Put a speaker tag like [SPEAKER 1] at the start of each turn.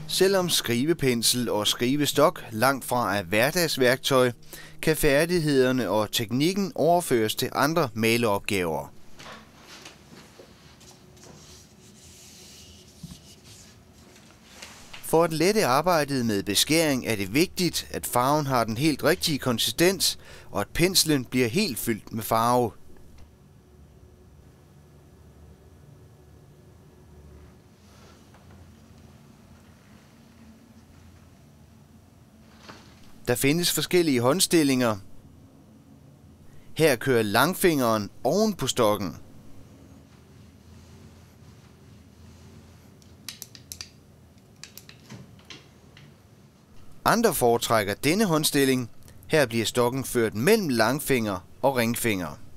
[SPEAKER 1] Selvom skrivepensel og skrivestok langt fra er hverdagsværktøj, kan færdighederne og teknikken overføres til andre maleopgaver. For at lette arbejdet med beskæring er det vigtigt, at farven har den helt rigtige konsistens, og at penslen bliver helt fyldt med farve. Der findes forskellige håndstillinger. Her kører langfingeren oven på stokken. Andre foretrækker denne håndstilling. Her bliver stokken ført mellem langfinger og ringfinger.